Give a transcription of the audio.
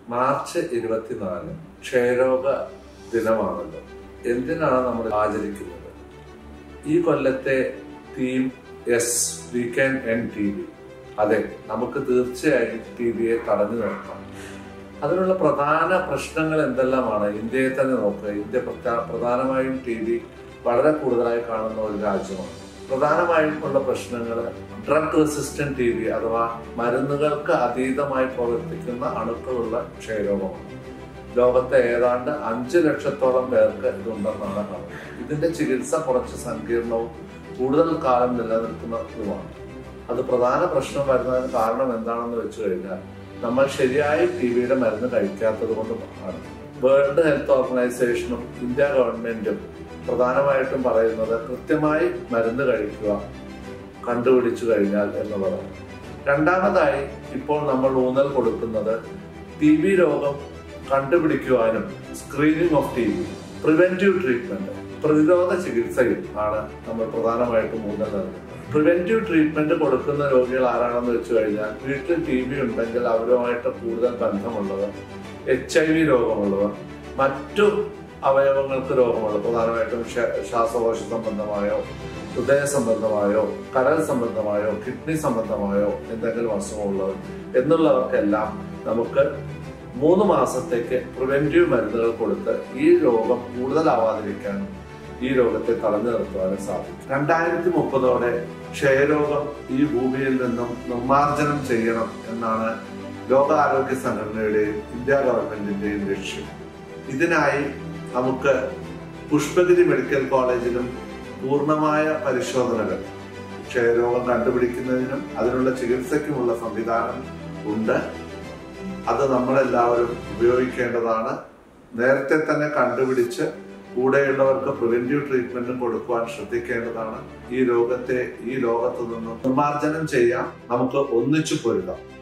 March 24 ക്ഷയരോഗ ദിനമാണല്ലോ. എന്തിനാണ് നമ്മൾ ആചരിക്കുന്നത്? ഈ കൊല്ലത്തെ theme we can end TB. അതെ, നമുക്ക് തീർച്ചയായും TBയെ തടഞ്ഞു നിർത്താം. അതിനുള്ള പ്രധാന പ്രശ്നങ്ങൾ എന്തെല്ലാമാണ്? ഇന്ത്യയെ തന്നെ നോക്കുക. ഇന്ത്യ പ്രധാനമായും TB വളരെ കൂടുതലായി കാണുന്ന ഒരു രാജ്യമാണ്. പ്രധാനമായും ഉള്ള പ്രശ്നങ്ങൾ ഡ്രഗ് റെസിസ്റ്റന്റ് TB അഥവാ മരുന്നുകൾക്ക് അതീതമായി പ്രവർത്തിക്കുന്ന അണുക്കളുള്ള ക്ഷയരോഗമാണ്. ലോകത്തെ ഏതാണ്ട് 5 ലക്ഷത്തോളം പേർക്ക് ഇതുണ്ടെന്നാണ് കാണുന്നത്. ഇതിന്റെ ചികിത്സ കുറച്ച് സങ്കീർണവും കൂടുതൽ കാലം നിലനിൽക്കുന്നതുമാണ്. അത് പ്രധാന പ്രശ്നം വരുന്നതിന് കാരണം എന്താണെന്ന് വെച്ച് കഴിഞ്ഞാൽ നമ്മൾ ശരിയായി TBയുടെ മരുന്ന് കഴിക്കാത്തത് കൊണ്ടുമാണ്. വേൾഡ് ഹെൽത്ത് ഓർഗനൈസേഷനും ഇന്ത്യ ഗവൺമെന്റും പ്രധാനമായിട്ടും പറയുന്നത് കൃത്യമായി മരുന്ന് കഴിക്കുക കണ്ടുപിടിച്ചു കഴിഞ്ഞാൽ എന്നുള്ളതാണ്. രണ്ടാമതായി ഇപ്പോൾ നമ്മൾ ഊന്നൽ കൊടുക്കുന്നത് TB രോഗം കണ്ടുപിടിക്കുവാനും screening of TB, preventive treatment, പ്രതിരോധ ചികിത്സയിൽ ആണ് നമ്മൾ പ്രധാനമായിട്ടും ഊന്നൽ നൽകുന്നത്. പ്രിവെന്റീവ് ട്രീറ്റ്മെന്റ് കൊടുക്കുന്ന രോഗികൾ ആരാണെന്ന് വെച്ച് കഴിഞ്ഞാൽ വീട്ടിൽ TB ഉണ്ടെങ്കിൽ അവരുമായിട്ട് കൂടുതൽ ബന്ധമുള്ളവർ, HIV രോഗമുള്ളവർ, മറ്റു അവയവങ്ങൾക്ക് രോഗമുള്ളത്, പ്രധാനമായിട്ടും ശ്വാസകോശ സംബന്ധമായോ ഹൃദയ സംബന്ധമായോ കരൾ സംബന്ധമായോ കിഡ്നി സംബന്ധമായോ എന്തെങ്കിലും അസുഖമുള്ളവർ എന്നുള്ളവർക്കെല്ലാം നമുക്ക് 3 മാസത്തേക്ക് പ്രിവെന്റീവ് മരുന്നുകൾ കൊടുത്ത് ഈ രോഗം കൂടുതലാവാതിരിക്കാനും ഈ രോഗത്തെ തടഞ്ഞു നിർത്തുവാനും സാധിക്കും. 2030 ക്ഷയരോഗം ഈ ഭൂമിയിൽ നിന്നും നിർമ്മാർജ്ജനം ചെയ്യണം എന്നാണ് ലോകാരോഗ്യ സംഘടനയുടെയും ഇന്ത്യ ഗവൺമെന്റിന്റെയും ലക്ഷ്യം. ഇതിനായി നമുക്ക് പുഷ്പഗിരി മെഡിക്കൽ കോളേജിലും പൂർണ്ണമായ പരിശോധനകൾ ക്ഷയരോഗം കണ്ടുപിടിക്കുന്നതിനും അതിനുള്ള ചികിത്സയ്ക്കുമുള്ള സംവിധാനം ഉണ്ട്. അത് നമ്മളെല്ലാവരും ഉപയോഗിക്കേണ്ടതാണ്. നേരത്തെ തന്നെ കണ്ടുപിടിച്ച് കൂടെയുള്ളവർക്ക് പ്രിവെന്റീവ് ട്രീറ്റ്മെന്റും കൊടുക്കുവാൻ ശ്രദ്ധിക്കേണ്ടതാണ്. ഈ രോഗത്തെ ഈ ലോകത്തു നിന്നും നിർമ്മാർജ്ജനം ചെയ്യാം. നമുക്ക് ഒന്നിച്ചു പൊരുതാം.